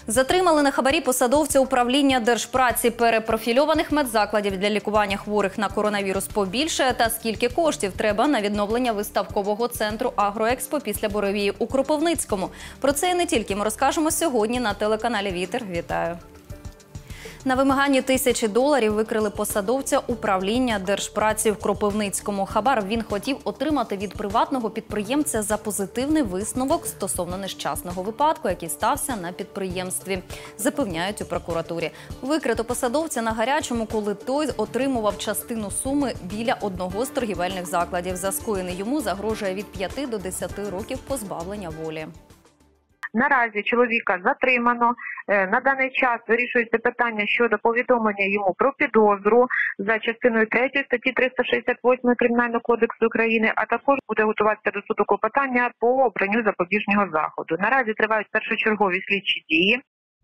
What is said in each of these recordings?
Затримали на хабарі посадовця управління Держпраці. Перепрофільованих медзакладів для лікування хворих на коронавірус побільшає. Та скільки коштів треба на відновлення виставкового центру «Агроекспо» після буревію у Кропивницькому? Про це і не тільки ми розкажемо сьогодні на телеканалі «Вітер». Вітаю! На вимаганні $1000 викрили посадовця управління Держпраці в Кропивницькому. Хабар він хотів отримати від приватного підприємця за позитивний висновок стосовно нещасного випадку, який стався на підприємстві, запевняють у прокуратурі. Викрито посадовця на гарячому, коли той отримував частину суми біля одного з торгівельних закладів. За скоєне йому загрожує від 5 до 10 років позбавлення волі. Наразі чоловіка затримано. На даний час вирішується питання щодо повідомлення йому про підозру за частиною 3 статті 368 Кримінального кодексу України, а також буде готуватися до суду клопотання по обранню запобіжного заходу. Наразі тривають першочергові слідчі дії.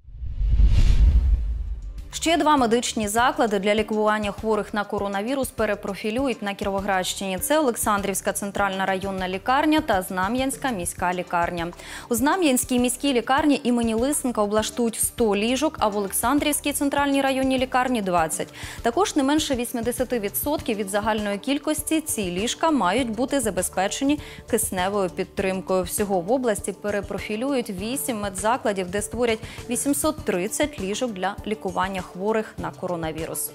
Ще 2 медичні заклади для лікування хворих на коронавірус перепрофілюють на Кіровоградщині. Це Олександрівська центральна районна лікарня та Знам'янська міська лікарня. У Знам'янській міській лікарні імені Лисенка облаштують 100 ліжок, а в Олександрівській центральній районній лікарні – 20. Також не менше 80% від загальної кількості ці ліжка мають бути забезпечені кисневою підтримкою. Всього в області перепрофілюють 8 медзакладів, де створять 830 ліжок для лікування хворих на коронавірус.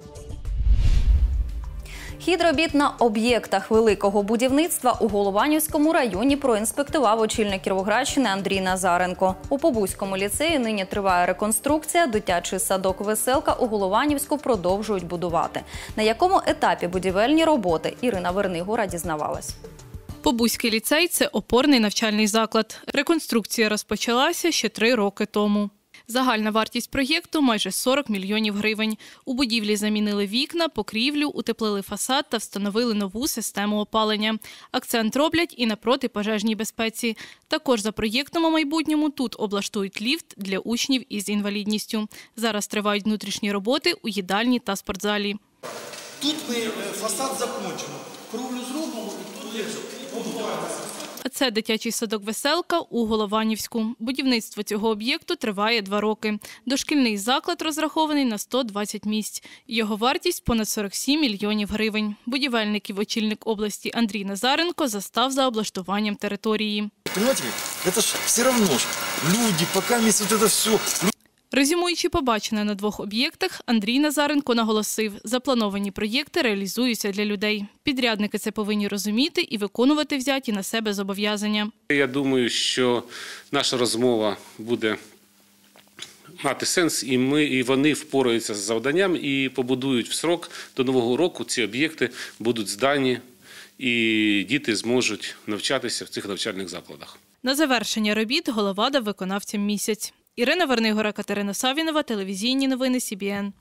Хід робіт на об'єктах великого будівництва у Голованівському районі проінспектував очільник Кіровоградщини Андрій Назаренко. У Побузькому ліцеї нині триває реконструкція. Дитячий садок «Веселка» у Голованівську продовжують будувати. На якому етапі будівельні роботи, Ірина Вернигора дізнавалась. Побузький ліцей – це опорний навчальний заклад. Реконструкція розпочалася ще 3 роки тому. Загальна вартість проєкту – майже 40 мільйонів гривень. У будівлі замінили вікна, покрівлю, утеплили фасад та встановили нову систему опалення. Акцент роблять і на протипожежній безпеці. Також за проєктом у майбутньому тут облаштують ліфт для учнів із інвалідністю. Зараз тривають внутрішні роботи у їдальні та спортзалі. Тут ми фасад закінчимо, кровлю зробимо і тут є побудуємо. А це дитячий садок «Веселка» у Голованівську. Будівництво цього об'єкту триває 2 роки. Дошкільний заклад розрахований на 120 місць. Його вартість – понад 47 мільйонів гривень. Будівельників очільник області Андрій Назаренко застав за облаштуванням території. Понимаете, це ж все одно ж люди, поки ми це все... Резюмуючи побачене на 2 об'єктах, Андрій Назаренко наголосив, заплановані проєкти реалізуються для людей. Підрядники це повинні розуміти і виконувати взяті на себе зобов'язання. Я думаю, що наша розмова буде мати сенс, і вони впораються з завданням і побудують в срок. До Нового року ці об'єкти будуть здані і діти зможуть навчатися в цих навчальних закладах. На завершення робіт голова дав виконавцям місяць. Ірина Вернигора, Катерина Савінова, телевізійні новини СІБІН.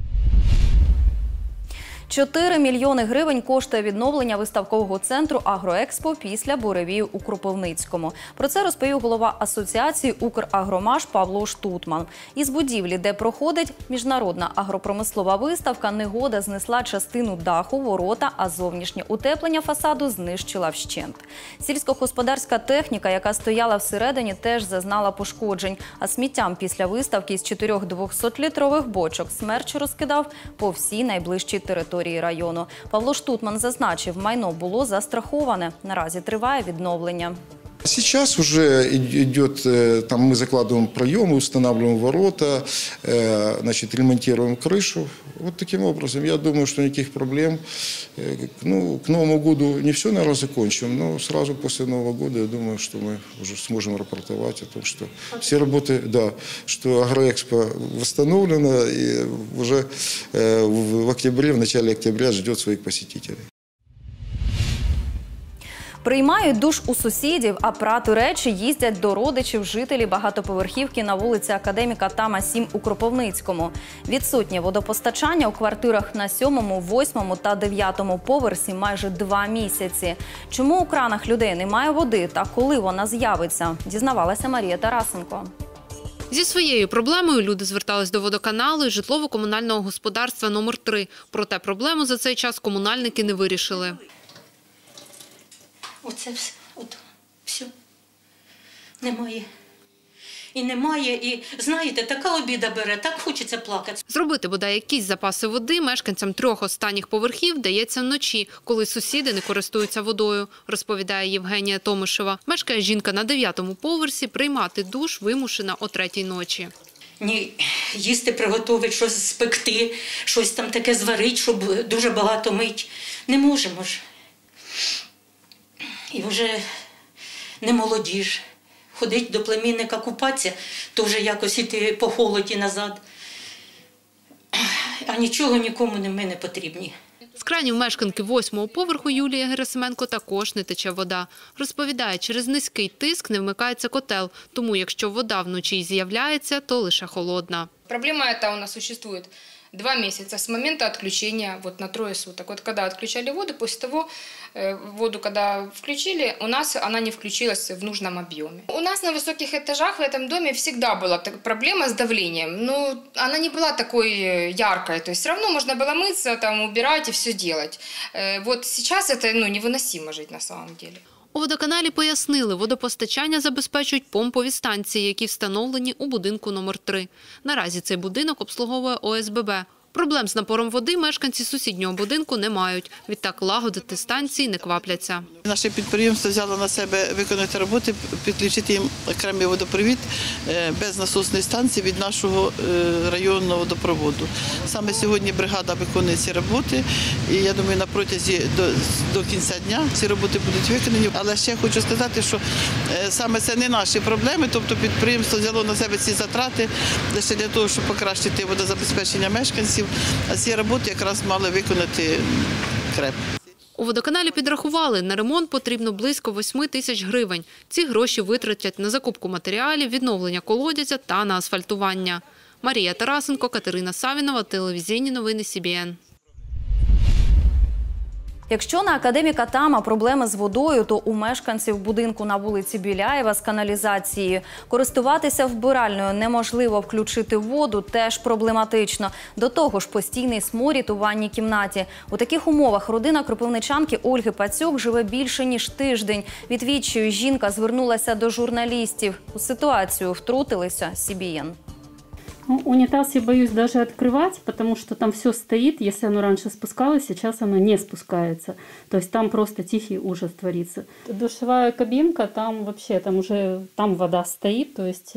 4 мільйони гривень коштує відновлення виставкового центру «Агроекспо» після буревію у Кропивницькому. Про це розповів голова асоціації «Украгромаш» Павло Штутман. Із будівлі, де проходить міжнародна агропромислова виставка, негода знесла частину даху, ворота, а зовнішнє утеплення фасаду знищила вщент. Сільськогосподарська техніка, яка стояла всередині, теж зазнала пошкоджень. А сміттям після виставки з 4 200-літрових бочок смерч розкидав по всій найближчій території району. Павло Штутман зазначив, майно було застраховане. Наразі триває відновлення. Сейчас уже идет, там мы закладываем проемы, устанавливаем ворота, значит, ремонтируем крышу. Вот таким образом, я думаю, что никаких проблем. Ну, к Новому году не все, наверное, закончим, но сразу после Нового года, я думаю, что мы уже сможем рапортовать о том, что все работы, да, что «Агроэкспо» восстановлено и уже в октябре, в начале октября ждет своих посетителей. Приймають душ у сусідів, а прати речі їздять до родичів жителі багатоповерхівки на вулиці Академіка Тама, 7 у Кропивницькому. Відсутнє водопостачання у квартирах на 7-му, 8-му та 9-му поверсі майже 2 місяці. Чому у кранах людей немає води та коли вона з'явиться, дізнавалася Марія Тарасенко. Зі своєю проблемою люди звертались до водоканалу і житлово-комунального господарства номер 3. Проте проблему за цей час комунальники не вирішили. Оце все, от, все, немає. і немає, і, знаєте, така обіда бере, так хочеться плакати. Зробити бодай якісь запаси води мешканцям 3 останніх поверхів вдається вночі, коли сусіди не користуються водою, розповідає Євгенія Томишева. Мешкає жінка на 9-му поверсі, приймати душ вимушена о 3-й ночі. Ні, їсти приготувати, щось спекти, щось там таке зварити, щоб дуже багато мить. Не можемо ж. І вже не молоді ж. Ходить до племінника купатися, то вже якось іти по холоді назад. А нічого нікому ми не потрібні. З кранів мешканки 8-го поверху Юлії Герасименко також не тече вода. Розповідає, через низький тиск не вмикається котел, тому якщо вода вночі й з'являється, то лише холодна. Проблема эта у нас существует 2 месяца с момента отключения на 3 суток. Вот когда отключали воду, после того воду, когда включили, у нас она не включилась в нужном объеме. У нас на высоких этажах в этом доме всегда была проблема с давлением, но она не была такой яркой, то есть все равно можно было мыться, там, убирать и все делать. Вот сейчас это невыносимо жить на самом деле. У водоканалі пояснили, водопостачання забезпечують помпові станції, які встановлені у будинку номер 3. Наразі цей будинок обслуговує ОСББ. Проблем з напором води мешканці сусіднього будинку не мають. Відтак лагодити станції не квапляться. Наше підприємство взяло на себе виконати роботи, підключити їм окремий водопровід без насосної станції від нашого районного водопроводу. Саме сьогодні бригада виконує ці роботи, і я думаю, на протязі до кінця дня ці роботи будуть виконані. Але ще хочу сказати, що саме це не наші проблеми, тобто підприємство взяло на себе ці затрати лише для того, щоб покращити водозабезпечення мешканців, а ці роботи якраз мали виконати КРЕП. У водоканалі підрахували, на ремонт потрібно близько 8 тисяч гривень. Ці гроші витратять на закупку матеріалів, відновлення колодязя та на асфальтування. Марія Тарасенко, Катерина Савінова, телевізійні новини СІБІН. Якщо на академіка Тама проблеми з водою, то у мешканців будинку на вулиці Біляєва з каналізацією. Користуватися вбиральною неможливо, включити воду теж проблематично. До того ж постійний сморід у ванній кімнаті. У таких умовах родина кропивничанки Ольги Пацюк живе більше ніж тиждень. Від відчаю жінка звернулася до журналістів. У ситуацію втрутилися СІБІН. Унитаз я боюсь даже открывать, потому что там все стоит. Если оно раньше спускалось, сейчас оно не спускается. То есть там просто тихий ужас творится. Душевая кабинка, там вообще, там вода стоит, то есть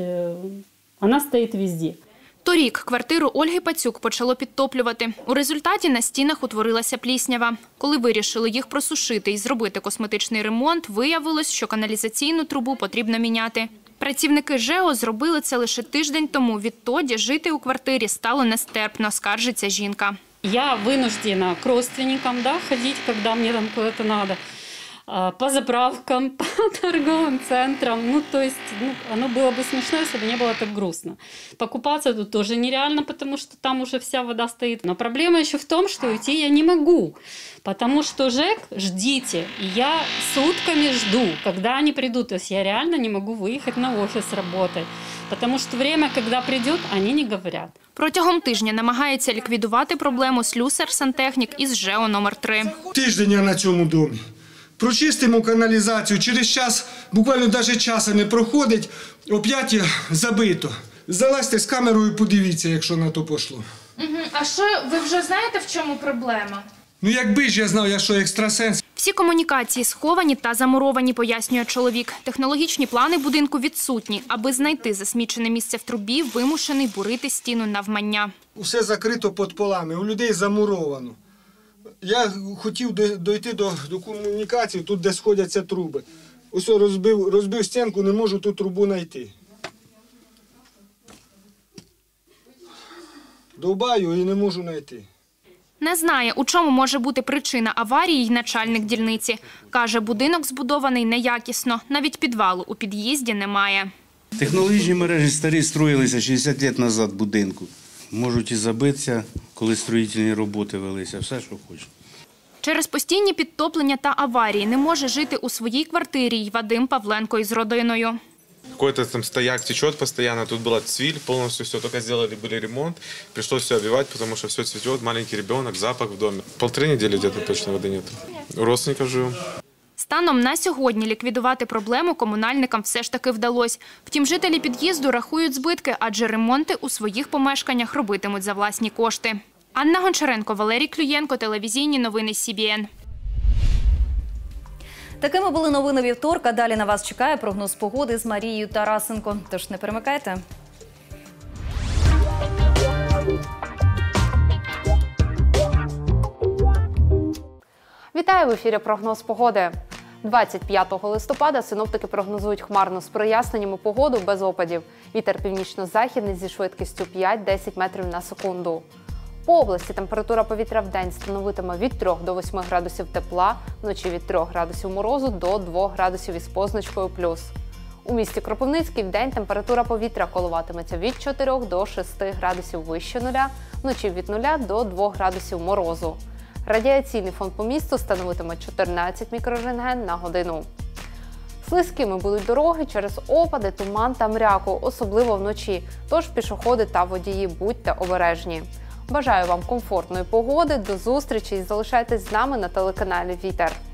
она стоит везде. Торік квартиру Ольги Пацюк почало підтоплювати. У результаті на стінах утворилася пліснява. Коли вирішили їх просушити і зробити косметичний ремонт, виявилось, що каналізаційну трубу потрібно міняти. Працівники ЖЕО зробили це лише тиждень тому. Відтоді жити у квартирі стало нестерпно, скаржиться жінка. Я вынуждена к родственникам ходить, когда мне там куда-то надо. По заправкам, по торговым центрам. То есть, оно было бы смешно, если бы не было так грустно. Покупаться тут тоже нереально, потому что там уже вся вода стоит. Но проблема еще в том, что уйти я не могу. Потому что ЖЭК, ждите, и я сутками жду, когда они придут. То есть я реально не могу выехать на офис работать. Потому что время, когда придет, они не говорят. Протягом тижня намагається ліквідувати проблему слюсар-сантехнік із ЖЕО номер 3. Тиждень я на цьому домі. Прочистимо каналізацію, через час, буквально навіть часу не проходить, о 5 забито. Залазьте з камерою, подивіться, якщо на то пішло. А що, ви вже знаєте, в чому проблема? Якби ж я знав, я що екстрасенс. Всі комунікації сховані та замуровані, пояснює чоловік. Технологічні плани будинку відсутні. Аби знайти засмічене місце в трубі, вимушений бурити стіну навмання. Усе закрито під полами, у людей замуровано. Я хотів дойти до комунікації, тут де сходяться труби. Ось розбив стінку, не можу ту трубу знайти. Довбаю і не можу знайти. Не знає, у чому може бути причина аварії й начальник дільниці. Каже, будинок збудований неякісно, навіть підвалу у під'їзді немає. Технологічні мережі старі строїлися 60 років назад будинку. Можуть і забитися, коли строїтельні роботи велися, все, що хочеш. Через постійні підтоплення та аварії не може жити у своїй квартирі й Вадим Павленко із родиною. Какой-то там стояк течет постоянно, тут была цвиль, полностью все, только сделали были ремонт, пришлось все обивать, потому что все цветет, маленький ребенок, запах в доме. 1,5 недели где-то точно воды нет. У родственников живем. Станом на сьогодні ліквідувати проблему комунальникам все ж таки вдалося. Втім, жителі під'їзду рахують збитки, адже ремонти у своїх помешканнях робитимуть за власні кошти. Анна Гончаренко, Валерій Клюєнко, телевізійні новини СІБІН. Такими були новини вівторка. Далі на вас чекає прогноз погоди з Марією Тарасенко. Тож не перемикайте. Вітаю в ефірі «Прогноз погоди». 25 листопада синоптики прогнозують хмарну з проясненнями погоду без опадів. Вітер північно-західний зі швидкістю 5-10 метрів на секунду. По області температура повітря в день становитиме від 3 до 8 градусів тепла, вночі від 3 градусів морозу до 2 градусів із позначкою плюс. У місті Кропивницький в день температура повітря коливатиметься від 4 до 6 градусів вище нуля, вночі від 0 до 2 градусів морозу. Радіаційний фон по місту становитиме 14 мікрорентген на годину. Слизькими будуть дороги через опади, туман та мряку, особливо вночі. Тож пішоходи та водії будьте обережні. Бажаю вам комфортної погоди, до зустрічі і залишайтесь з нами на телеканалі «Вітер».